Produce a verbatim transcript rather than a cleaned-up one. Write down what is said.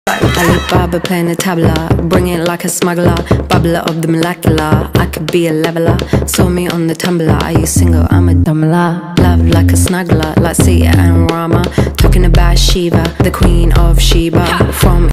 Alibaba playing the tabla, bring it like a smuggler, bubbler of the molecular. I could be a leveler, saw me on the tumbler. Are you single? I'm a dumbler. Love like a snuggler, like Sita and Rama. Talking about Shiva, the queen of Sheba. From